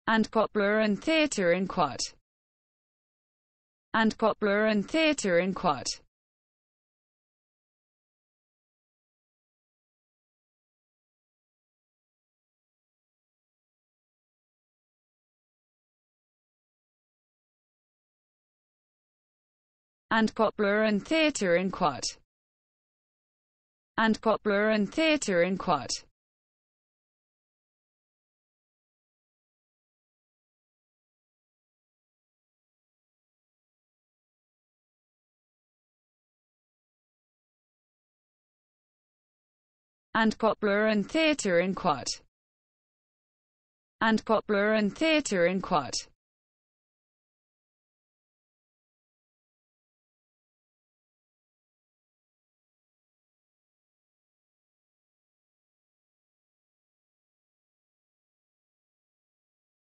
and got Bruin Theater in quad, and got Bruin Theater in quad, and got Bruin Theater in quad, and got Bruin Theater in quad, and got Bruin Theater in quad, and got Bruin Theater in quad.